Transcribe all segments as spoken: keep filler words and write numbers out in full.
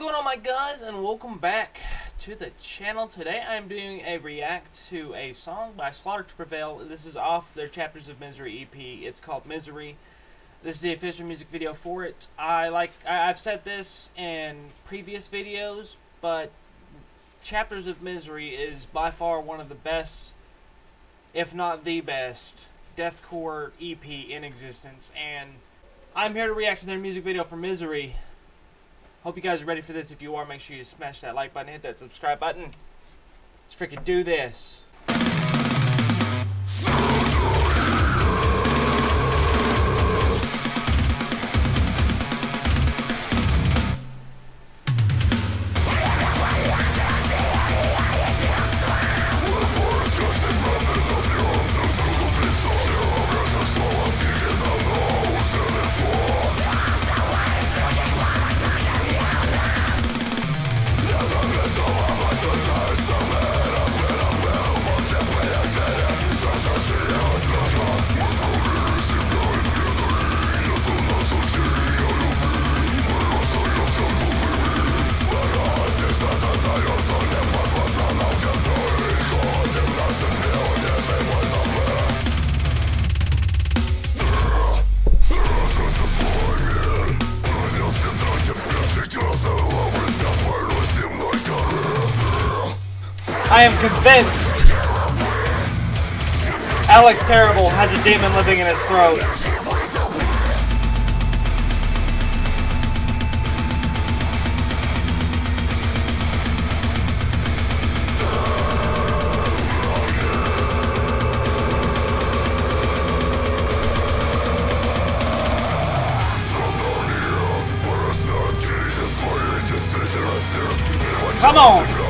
going on, my guys, and welcome back to the channel. Today I'm doing a react to a song by Slaughter to Prevail. This is off their Chapters of Misery E P. It's called Misery. This is the official music video for it. I like I, I've said this in previous videos, but Chapters of Misery is by far one of the best, if not the best, deathcore E P in existence, and I'm here to react to their music video for Misery. Hope you guys are ready for this. If you are, make sure you smash that like button, hit that subscribe button. Let's freaking do this. I am convinced Alex Terrible has a demon living in his throat. Come on!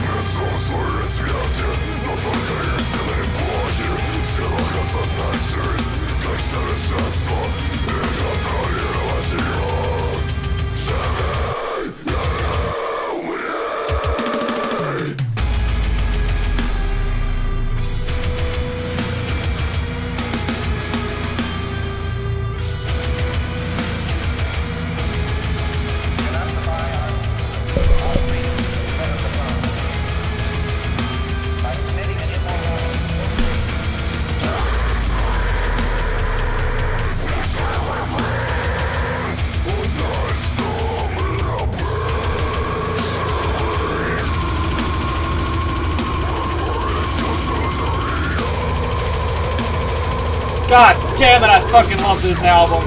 God damn it, I fucking love this album.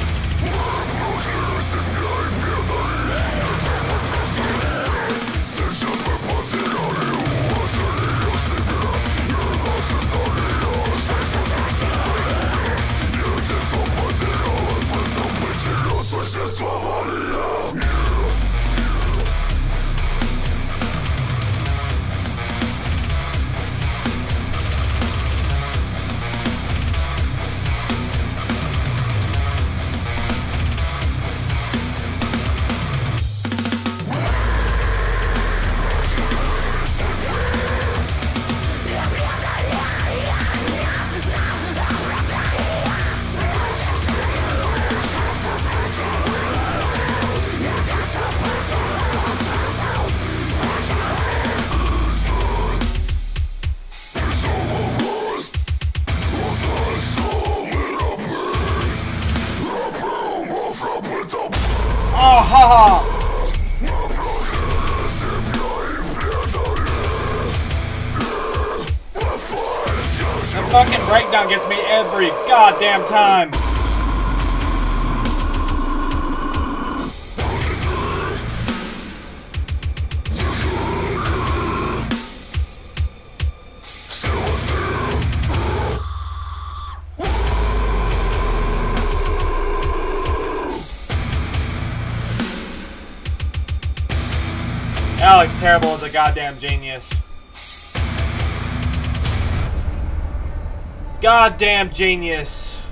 Oh, haha! The fucking breakdown gets me every goddamn time. Alex Terrible is a goddamn genius. Goddamn genius.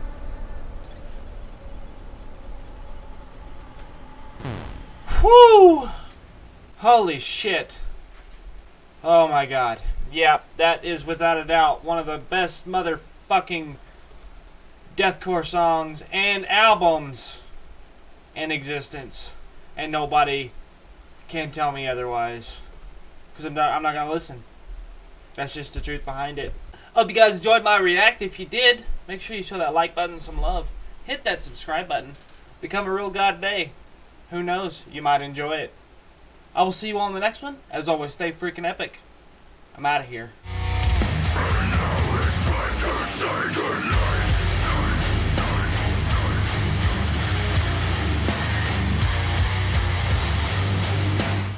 Whew. Holy shit. Oh my god. Yeah, that is without a doubt one of the best motherfucking deathcore songs and albums in existence. And nobody can't tell me otherwise. Because I'm not, I'm not going to listen. That's just the truth behind it. Hope you guys enjoyed my react. If you did, make sure you show that like button some love. Hit that subscribe button. Become a real god today. Who knows? You might enjoy it. I will see you all in the next one. As always, stay freaking epic. I'm out of here. And now it's time to say goodnight.